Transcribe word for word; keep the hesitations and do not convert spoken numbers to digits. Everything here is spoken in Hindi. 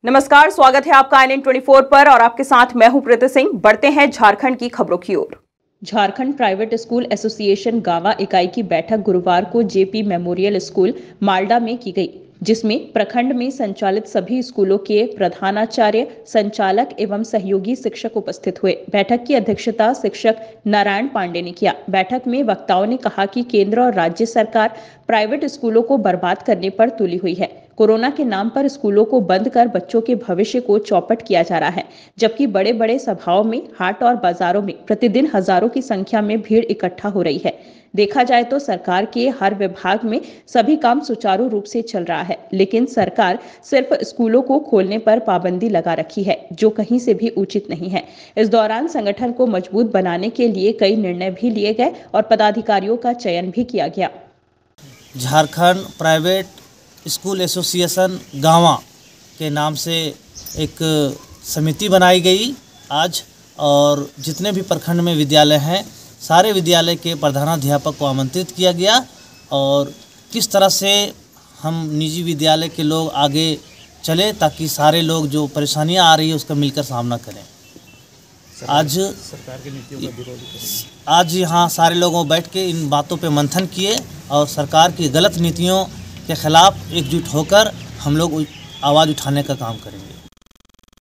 नमस्कार, स्वागत है आपका आई एन एन चौबीस पर और आपके साथ मैं हूं प्रीति सिंह। बढ़ते हैं झारखंड की खबरों की ओर। Jharkhand private school association Garhwa इकाई की बैठक गुरुवार को जेपी मेमोरियल स्कूल मालडा में की गई, जिसमें प्रखंड में संचालित सभी स्कूलों के प्रधानाचार्य, संचालक एवं सहयोगी शिक्षक उपस्थित हुए। बैठक की अध्यक्षता शिक्षक नारायण पांडे ने किया। बैठक में वक्ताओं ने कहा कि केंद्र और राज्य सरकार प्राइवेट स्कूलों को बर्बाद करने पर तुली हुई है। कोरोना के नाम पर स्कूलों को बंद कर बच्चों के भविष्य को चौपट किया जा रहा है, जबकि बड़े बड़े सभाओं में, हाट और बाजारों में प्रतिदिन हजारों की संख्या में भीड़ इकट्ठा हो रही है। देखा जाए तो सरकार के हर विभाग में सभी काम सुचारू रूप से चल रहा है, लेकिन सरकार सिर्फ स्कूलों को खोलने पर पाबंदी लगा रखी है, जो कहीं से भी उचित नहीं है। इस दौरान संगठन को मजबूत बनाने के लिए कई निर्णय भी लिए गए और पदाधिकारियों का चयन भी किया गया। झारखंड प्राइवेट स्कूल एसोसिएशन गावा के नाम से एक समिति बनाई गई आज, और जितने भी प्रखंड में विद्यालय हैं सारे विद्यालय के प्रधानाध्यापक को आमंत्रित किया गया और किस तरह से हम निजी विद्यालय के लोग आगे चले ताकि सारे लोग जो परेशानियां आ रही है उसका मिलकर सामना करें। आज सरकार की नीतियों का विरोध आज यहाँ सारे लोगों बैठ के इन बातों पे मंथन किए और सरकार की गलत नीतियों के खिलाफ एकजुट होकर हम लोग आवाज़ उठाने का काम करेंगे।